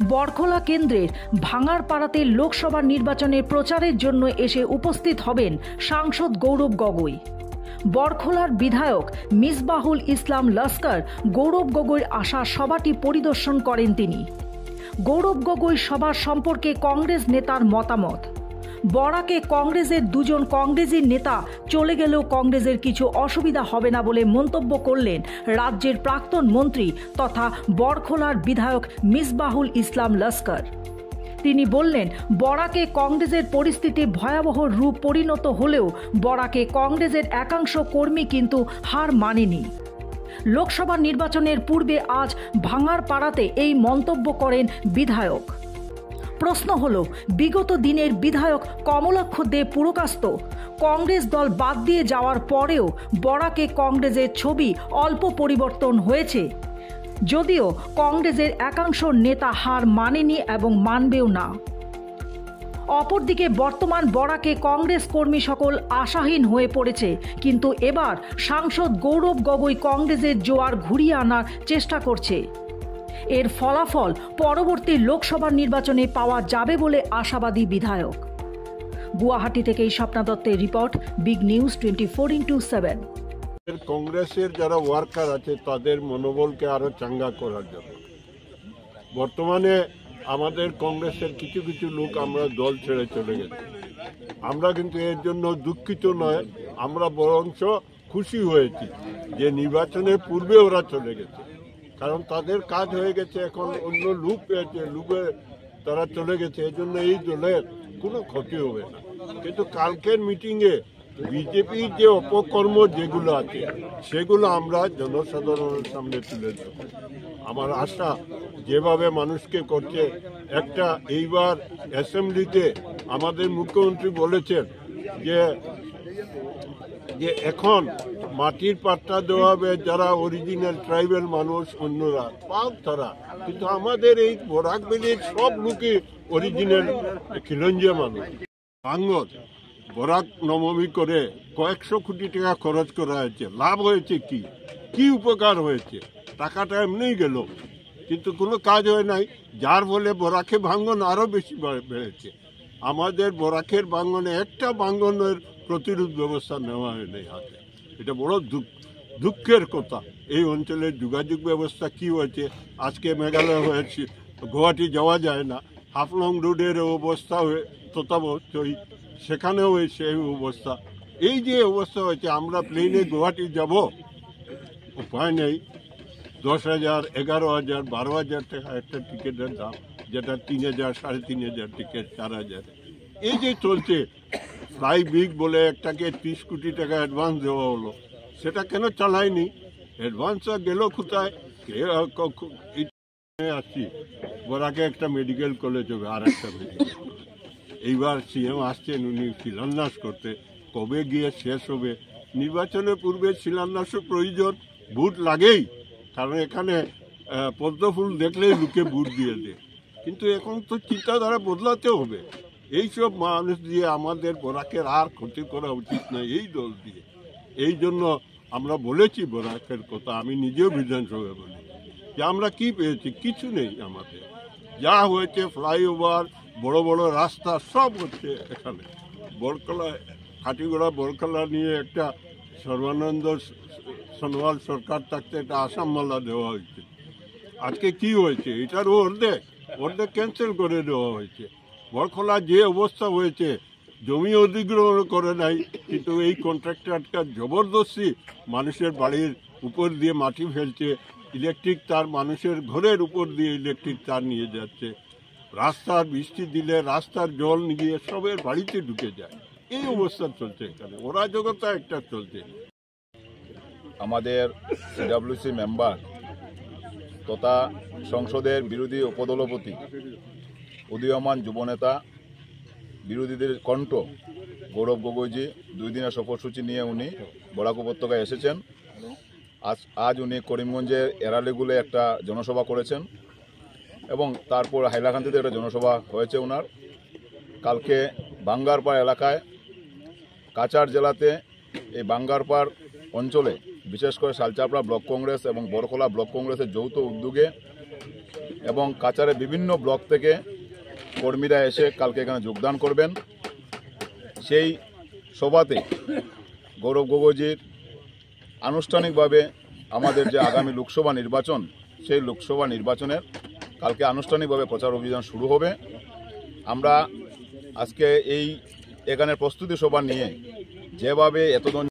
বরখোলা কেন্দ্রের ভাঙারপাড়াতে লোকসভা নির্বাচনের প্রচারের জন্য এসে উপস্থিত হবেন সাংসদ গৌরব গগৈ। বরখোলার বিধায়ক মিসবাহুল ইসলাম লস্কর গৌরব গগৈর আসা সভাটি পরিদর্শন করেন তিনি। গৌরব গগৈ সভা সম্পর্কে কংগ্রেস নেতার মতামত। বরাকে কংগ্রেসের দুজন কংগ্রেসী নেতা চলে গেলেও কংগ্রেসের কিছু অসুবিধা হবে না বলে মন্তব্য করলেন রাজ্যের প্রাক্তন মন্ত্রী তথা বরখোলার বিধায়ক মিসবাহুল ইসলাম লস্কর। তিনি বললেন, বরাকে কংগ্রেসের পরিস্থিতি ভয়াবহ রূপ পরিণত হলেও বরাকে কংগ্রেসের একাংশ কর্মী কিন্তু হার মানেনি। লোকসভা নির্বাচনের পূর্বে আজ ভাঙারপাড়াতে এই মন্তব্য করেন বিধায়ক। প্রশ্ন হল, বিগত দিনের বিধায়ক কমলাক্ষ দে পুরকাস্ত কংগ্রেস দল বাদ দিয়ে যাওয়ার পরেও বরাকে কংগ্রেসের ছবি অল্প পরিবর্তন হয়েছে, যদিও কংগ্রেসের একাংশ নেতা হার মানেনি এবং মানবেও না। অপরদিকে বর্তমান বরাকে কংগ্রেস কর্মী সকল আশাহীন হয়ে পড়েছে, কিন্তু এবার সাংসদ গৌরব গগৈ কংগ্রেসের জোয়ার ঘুরিয়ে আনার চেষ্টা করছে। এর ফলাফল পরবর্তী লোকসভা নির্বাচনে পাওয়া যাবে বলে আশাবাদী বিধায়ক। গুয়াহাটি থেকে স্বপ্না দত্তের রিপোর্ট, বিগ নিউজ 24x7। কংগ্রেসের যারা ওয়ার্কার আছে তাদের মনোবলকে আরো চাঙ্গা করার জন্য বর্তমানে আমাদের কংগ্রেসের কিছু কিছু লোক আমরা দল ছেড়ে চলে গেছে। আমরা কিন্তু এর জন্য দুঃখিত নয়, আমরা বরঞ্চ খুশি হয়েছি যে নির্বাচনের পূর্বে ওরা চলে গেছে, কারণ তাদের কাজ হয়ে গেছে। এখন অন্য লোক পেয়েছে, লোকে তারা চলে গেছে, এই জন্য এই দলের কোনো ক্ষতি হবে না। কিন্তু কালকের মিটিংয়ে বিজেপির যে অপকর্ম যেগুলো আছে সেগুলো আমরা জনসাধারণের সামনে তুলে দেব। আমার আশা যেভাবে মানুষকে করছে, একটা এইবার অ্যাসেম্বলিতে আমাদের মুখ্যমন্ত্রী বলেছেন যে এখন মাটির পাট্টা দেওয়া হবে যারা অরিজিনাল ট্রাইবেল মানুষ, অন্যরা পাক তারা, কিন্তু আমাদের এই বরাক ভ্যালির সব লোকই অরিজিনাল খিলঞ্জিয়া মানুষ। বাঙ্গল বরাক নবমী করে কয়েকশো কোটি টাকা খরচ করা হয়েছে, লাভ হয়েছে কি উপকার হয়েছে? টাকাটা এমনিই গেল, কিন্তু কোনো কাজ হয় নাই, যার ফলে বরাকে ভাঙ্গন আরো বেশি বেড়েছে। আমাদের বরাকের ভাঙ্গনে একটা ভাঙ্গনের প্রতিরোধ ব্যবস্থা নেওয়া হয়নি হাতে। এটা বড় দুঃখের কথা। এই অঞ্চলের যোগাযোগ ব্যবস্থা কি হয়েছে, আজকে মেঘালয় হয়েছে, গুয়াহাটি যাওয়া যায় না, হাফলং রোডের অবস্থা তথাবশ্যই, সেখানেও সেই অবস্থা। এই যে অবস্থা হয়েছে, আমরা প্লেনে গুয়াহাটি যাব, উপায় নেই। 10,000, 11,000, 12,000 টাকা একটা টিকিটের দাম, যেটা 3,000, 3,500 টিকিট 4,000। এই যে চলছে, ফ্লাই বিগ বলে একটাকে 30 কোটি টাকা অ্যাডভান্স দেওয়া হলো, সেটা কেন চালায়নি? অ্যাডভান্সটা গেল কোথায়? আসছি বরাকে একটা মেডিকেল কলেজ হবে, আর একটা মেডিকেল। এইবার সিএম আসছেন উনি শিলান্যাস করতে, কবে গিয়ে শেষ হবে? নির্বাচনের পূর্বে শিলান্যাসও প্রয়োজন, ভোট লাগেই, কারণ এখানে পদ্মফুল দেখলেই লোকে ভোট দিয়ে দেয়। কিন্তু এখন তো চিন্তাধারা বদলাতে হবে। এইসব মানুষ দিয়ে আমাদের বরাকের আর ক্ষতি করা উচিত নয় এই দল দিয়ে। এই জন্য আমরা বলেছি বরাকের কথা, আমি নিজেও বিধানসভায় বলি যে আমরা কি পেয়েছি, কিছু নেই আমাদের। যা হয়েছে ফ্লাইওভার, বড় বড় রাস্তা সব হচ্ছে এখানে। বরকলা কাটিগড়া বরকলা নিয়ে একটা সর্বানন্দ সোনোয়াল সরকার থাকতে একটা আসাম মালা দেওয়া হয়েছে। আজকে কি হয়েছে? এটারও অর্ধেক ক্যান্সেল করে দেওয়া হয়েছে। বরকলা যে অবস্থা হয়েছে, জমি অধিগ্রহণ করে নাই, কিন্তু এই কন্ট্রাক্টরটা জবরদস্তি মানুষের বাড়ির উপর দিয়ে মাটি ফেলছে, ইলেকট্রিক তার মানুষের ঘরের উপর দিয়ে ইলেকট্রিক তার নিয়ে যাচ্ছে, রাস্তার বৃষ্টি দিলে রাস্তার জল নিয়ে সবের বাড়িতে ঢুকে যায়। এই অবস্থা চলছে এখানে, অরাজকতা একটা চলছে। আমাদের সিডব্লিউসি মেম্বার তথা সংসদের বিরোধী উপদলপতি, উদীয়মান যুবনেতা, বিরোধীদের কণ্ঠ গৌরব গগৈজি 2 দিনের সফরসূচি নিয়ে উনি বরাক উপত্যকায় এসেছেন। আজ উনি করিমগঞ্জের এরালিগুলে একটা জনসভা করেছেন এবং তারপর হাইলাকান্দিতে একটা জনসভা হয়েছে ওনার। কালকে বাঙ্গারপাড় এলাকায়, কাছাড় জেলাতে এই বাঙ্গারপাড় অঞ্চলে বিশেষ করে শালচাপড়া ব্লক কংগ্রেস এবং বরখোলা ব্লক কংগ্রেসের যৌথ উদ্যোগে এবং কাচারের বিভিন্ন ব্লক থেকে কর্মীরা এসে কালকে এখানে যোগদান করবেন। সেই সভাতে গৌরব গগৈজির আনুষ্ঠানিকভাবে আমাদের যে আগামী লোকসভা নির্বাচন, সেই লোকসভা নির্বাচনের কালকে আনুষ্ঠানিকভাবে প্রচার অভিযান শুরু হবে। আমরা আজকে এখানে প্রস্তুতি সভা নিয়ে যেভাবে এতজন